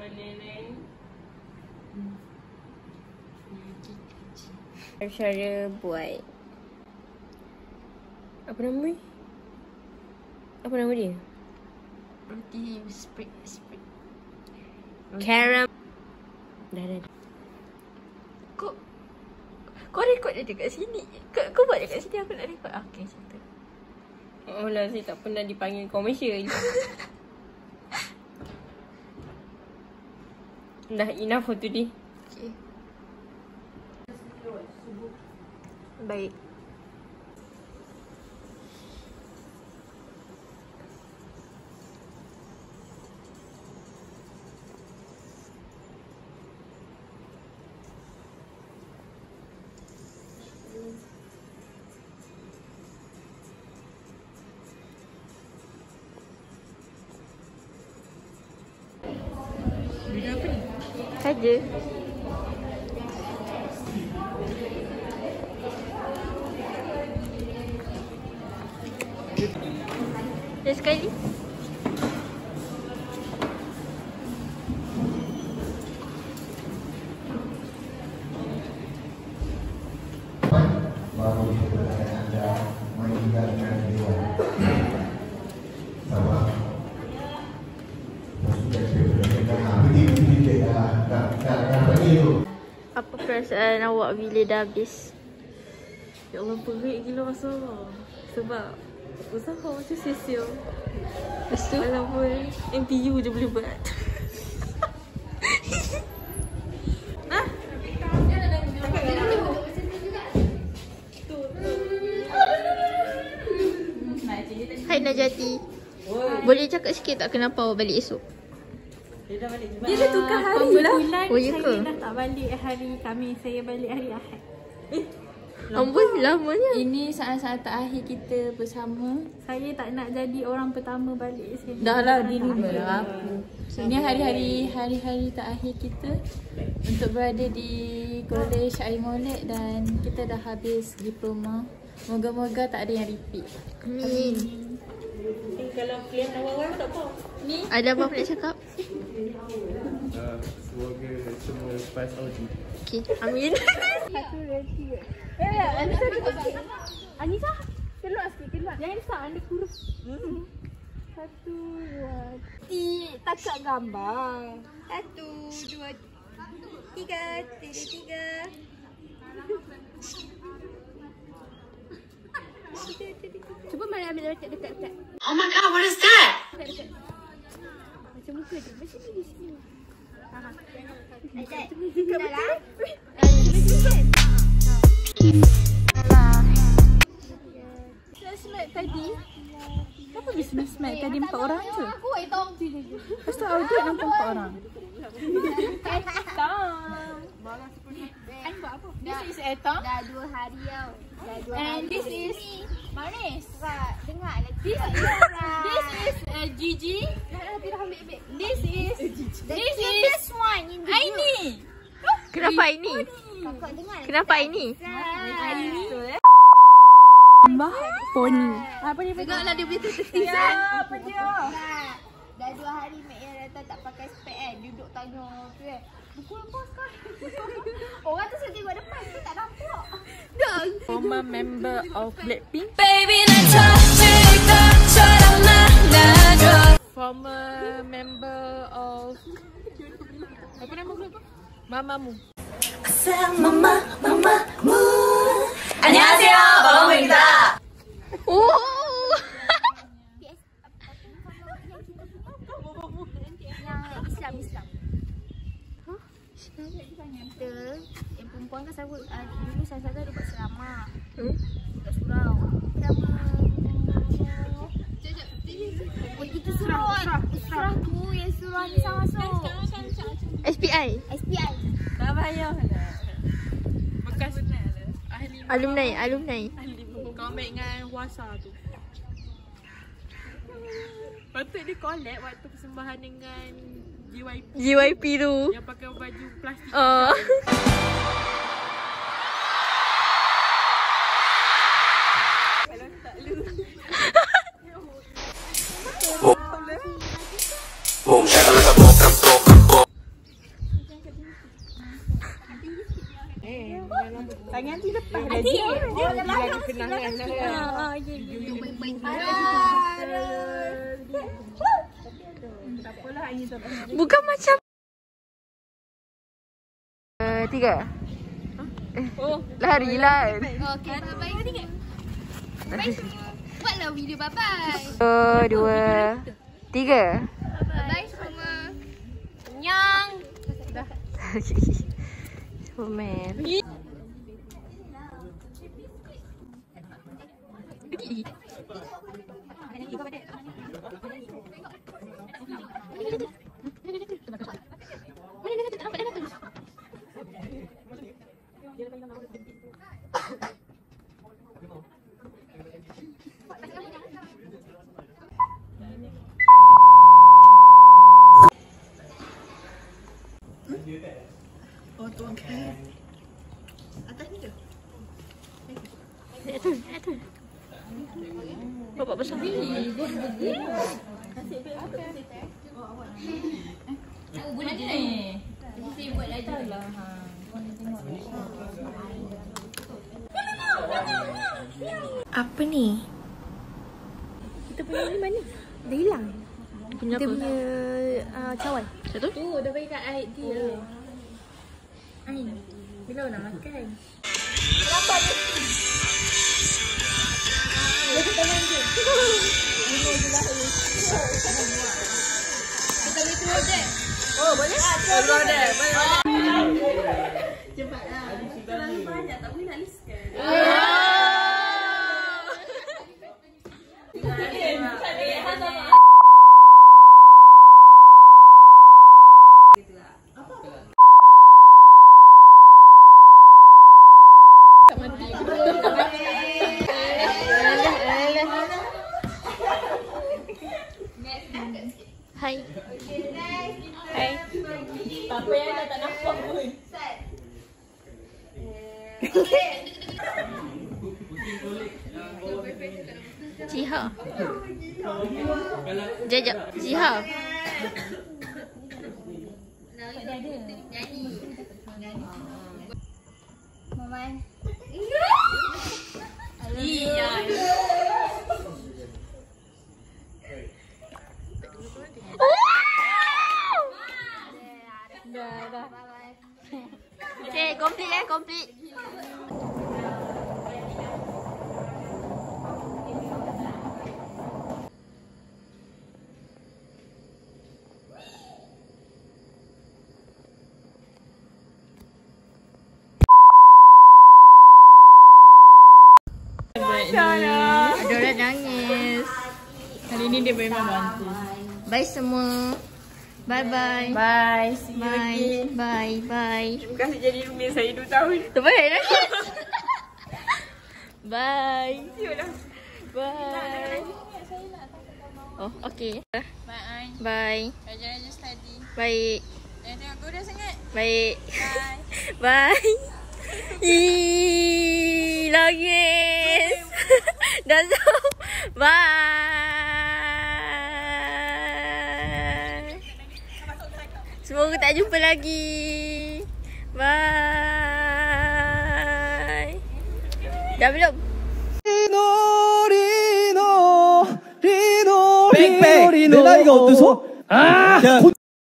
Cara buat apa nama ni? Apa nama dia? Roti sprig. Caram. Dah. Kau rekod je kat sini. Kau buat je kat sini, aku nak rekod. Okay, macam tu. Oh lah, saya tak pernah dipanggil komersial. Dah enough for today. Okay. Baik. Video apa ni? Saja. Dah sekali. Baru anda meninggalkan dewan sama Apa perasaan awak bila dah habis? Ya Allah, perik gila masa sebab usaha macam sia-sia. Lepas tu? Walaupun MPU je boleh buat. Hai Najati. Boleh cakap sikit tak kenapa awak balik esok? Dia dah tukar hari lah. Oh, ya ke? Saya dah tak balik hari Khamis, saya balik hari Ahad. Amboi, lamanya. Ini saat-saat terakhir kita bersama. Saya tak nak jadi orang pertama balik sini. Dah lah, dini dah apa. Ini hari-hari terakhir kita untuk berada di College Air Molek dan kita dah habis diploma. Moga-moga tak ada yang repeat. Amin. Kalau klien awal-awal tak apa. Ni Ada apa-apa nak cakap? semoga semua lepas audit. Okay, amin. satu dan tiga. Anissa sikit. Anissa, keluar sikit, keluar. Jangan risau, anda kurus. Satu, dua, takat gambar. Satu, dua, tiga, tiga. Cuba mari ambil dekat. Oh my god, what is that? Dekat. Macam muka dia. Macam ni di sini. Smack tadi. Kenapa bisa smack tadi 4 orang je? Lepas tu audit nampak 4 orang. This is Etong. Dah 2 hari tau. And this is Manis. Dengar lagi. This is Gigi. This is This one in the Aini. Kenapa ini? Kakak dengar. Kenapa ini? Aini. Mbah Pony. Apa dia pegang lah dia boleh tertib. Apa dia? Dah 2 hari Mek Yang datang tak pakai spek kan. Duduk tanya tu kan. Pukul apa sekarang? Orang tu saya tengok depan tu tak nampak. Former member of Blackpink. Former member of apa nama grup? Mamamoo. 안녕하세요, 마마무입니다. Oh. Yang Islam. Kita yang perempuan kan selalu dulu saya ada buat ceramah. Kat surau. Kita surau tu yang surau ni sama masuk. SPI. SPI. Tak payah lah. Bekas ahli Alumni. kau ambil dengan Wasa tu. Patut dia collab waktu persembahan dengan JYP tu. yang pakai baju plastik. Tangan tu lepas dah. Adik, Dia lagi kenangan dah. tak apalah angin tak apa. Bukan macam 3. Oh, Lari. Okay, bye-bye. Bye semua. Buatlah video bye-bye. 2, 3. Bye semua. nyang. Superman. Oh, tuang kan. Atas ni ke? Atas. Bapak besar. Boleh je ni. Saya buat lagi lah. Apa ni? Kita punya ni mana? Dah hilang. Punya Kita apa? punya cawan. Satu? Tu dah bagi kat Aid dia. Aid, bila nak makan? Oh, boleh? Boleh. Hai. Hai. Apa yang tak nampak pun. Jiha. Jajak. Jiha. Mamai. Iya. Okay, complete complete. Ada orang nangis. Kali ni dia memang bantu. Bye semua. Bye bye. Bye. See you Bye. again. Bye bye. Terima kasih jadi roommate saya 2 tahun. Terbaik nangis. Bye. Bye. Oh, okay. Bye. Bye. Rajin-rajin study. Baik. Jangan tengok Korea sangat. Baik. Bye. Bye. Ih, nangis. Dah jauh. Bye. Semoga tak jumpa lagi. Bye. Dah belum? 뺑뺑내 나이가 어때서? 아! 곧